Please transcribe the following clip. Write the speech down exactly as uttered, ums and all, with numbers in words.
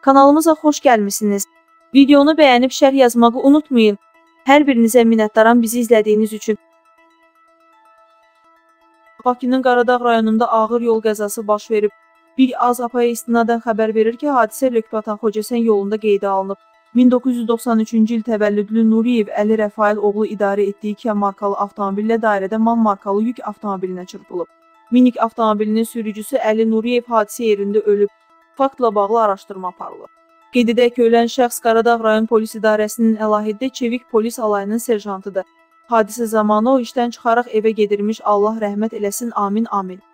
Kanalımıza xoş gəlmisiniz. Videonu bəyənib şərh yazmağı unutmayın. Hər birinizə minnətdaram bizi izlədiyiniz üçün. Bakının Qaradağ rayonunda ağır yol qəzası baş verib. Bir az apaya istinadən xəbər verir ki, hadisə Lökbatan Xocasən yolunda qeydə alınıb. min doqquz yüz doxsan üçüncü il təvəllüdlü Nuriyev Əli Rəfail oğlu idarə etdiyi Kia markalı avtomobillə dairədə MAN markalı yük avtomobilinə çırpılıb. Minik avtomobilinin sürücüsü Əli Nuriyev hadisə yerində ölüb. Faktla bağlı araşdırma aparılır. Qeyd edək ki, ölən şəxs Qaradağ rayon polis idarəsinin əlahiddə Çevik polis alayının serjantıdır. Hadisə zamanı o işdən çıxaraq evə gedirmiş, Allah rəhmət eləsin, amin amin.